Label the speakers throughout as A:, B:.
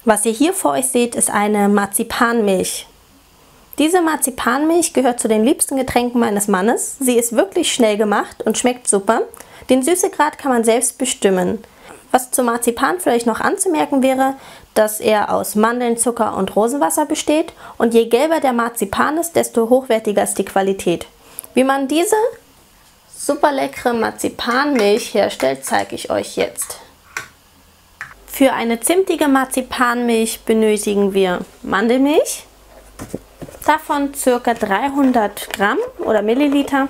A: Was ihr hier vor euch seht, ist eine Marzipanmilch. Diese Marzipanmilch gehört zu den liebsten Getränken meines Mannes. Sie ist wirklich schnell gemacht und schmeckt super. Den Süßegrad kann man selbst bestimmen. Was zum Marzipan vielleicht noch anzumerken wäre, dass er aus Mandeln, Zucker und Rosenwasser besteht und je gelber der Marzipan ist, desto hochwertiger ist die Qualität. Wie man diese super leckere Marzipanmilch herstellt, zeige ich euch jetzt. Für eine zimtige Marzipanmilch benötigen wir Mandelmilch, davon ca. 300 Gramm oder Milliliter.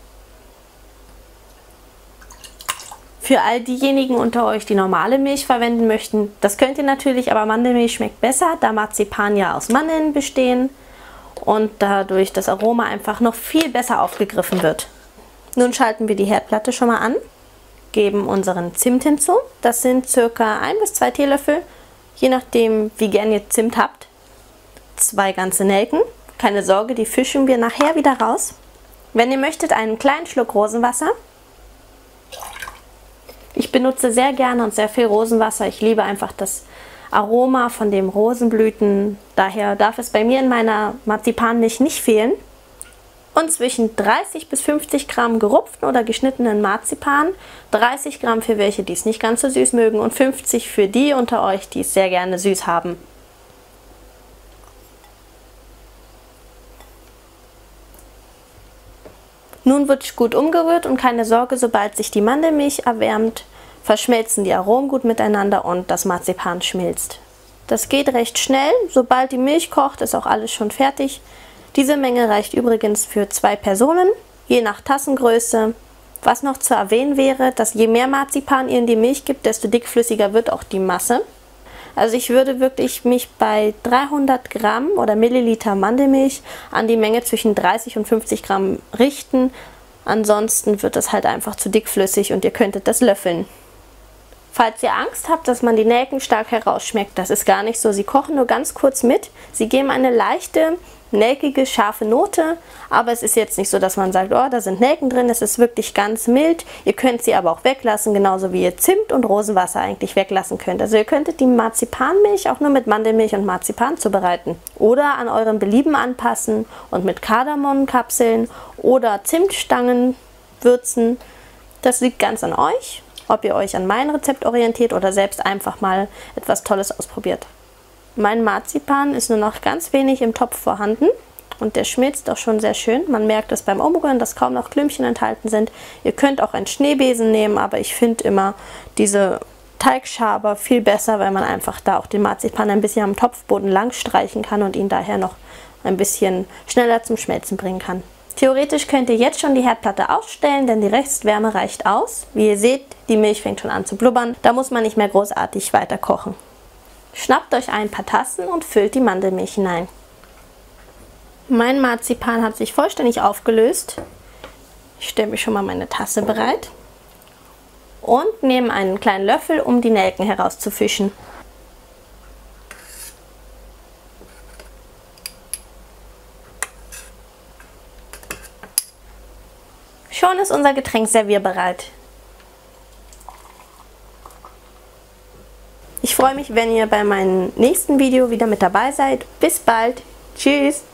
A: Für all diejenigen unter euch, die normale Milch verwenden möchten, das könnt ihr natürlich, aber Mandelmilch schmeckt besser, da Marzipan ja aus Mandeln bestehen und dadurch das Aroma einfach noch viel besser aufgegriffen wird. Nun schalten wir die Herdplatte schon mal an, geben unseren Zimt hinzu. Das sind ca. 1 bis 2 Teelöffel, je nachdem wie gern ihr Zimt habt. 2 ganze Nelken, keine Sorge, die fischen wir nachher wieder raus. Wenn ihr möchtet, einen kleinen Schluck Rosenwasser. Ich benutze sehr gerne und sehr viel Rosenwasser. Ich liebe einfach das Aroma von den Rosenblüten. Daher darf es bei mir in meiner Marzipanmilch nicht fehlen. Und zwischen 30 bis 50 Gramm gerupften oder geschnittenen Marzipan, 30 Gramm für welche, die es nicht ganz so süß mögen und 50 für die unter euch, die es sehr gerne süß haben. Nun wird gut umgerührt und keine Sorge, sobald sich die Mandelmilch erwärmt, verschmelzen die Aromen gut miteinander und das Marzipan schmilzt. Das geht recht schnell, sobald die Milch kocht, ist auch alles schon fertig. Diese Menge reicht übrigens für 2 Personen, je nach Tassengröße. Was noch zu erwähnen wäre, dass je mehr Marzipan ihr in die Milch gibt, desto dickflüssiger wird auch die Masse. Also ich würde wirklich mich bei 300 Gramm oder Milliliter Mandelmilch an die Menge zwischen 30 und 50 Gramm richten. Ansonsten wird es halt einfach zu dickflüssig und ihr könntet das löffeln. Falls ihr Angst habt, dass man die Nelken stark herausschmeckt, das ist gar nicht so. Sie kochen nur ganz kurz mit. Sie geben eine leichte, nelkige, scharfe Note, aber es ist jetzt nicht so, dass man sagt, oh, da sind Nelken drin. Es ist wirklich ganz mild. Ihr könnt sie aber auch weglassen, genauso wie ihr Zimt und Rosenwasser eigentlich weglassen könnt. Also ihr könntet die Marzipanmilch auch nur mit Mandelmilch und Marzipan zubereiten oder an eurem Belieben anpassen und mit Kardamonkapseln oder Zimtstangen würzen. Das liegt ganz an euch, ob ihr euch an mein Rezept orientiert oder selbst einfach mal etwas Tolles ausprobiert. Mein Marzipan ist nur noch ganz wenig im Topf vorhanden und der schmilzt auch schon sehr schön. Man merkt es beim Umrühren, dass kaum noch Klümpchen enthalten sind. Ihr könnt auch einen Schneebesen nehmen, aber ich finde immer diese Teigschaber viel besser, weil man einfach da auch den Marzipan ein bisschen am Topfboden lang streichen kann und ihn daher noch ein bisschen schneller zum Schmelzen bringen kann. Theoretisch könnt ihr jetzt schon die Herdplatte ausstellen, denn die Restwärme reicht aus. Wie ihr seht, die Milch fängt schon an zu blubbern. Da muss man nicht mehr großartig weiter kochen. Schnappt euch ein paar Tassen und füllt die Mandelmilch hinein. Mein Marzipan hat sich vollständig aufgelöst. Ich stelle mir schon mal meine Tasse bereit. Und nehme einen kleinen Löffel, um die Nelken herauszufischen. Schon ist unser Getränk servierbereit. Ich freue mich, wenn ihr bei meinem nächsten Video wieder mit dabei seid. Bis bald. Tschüss.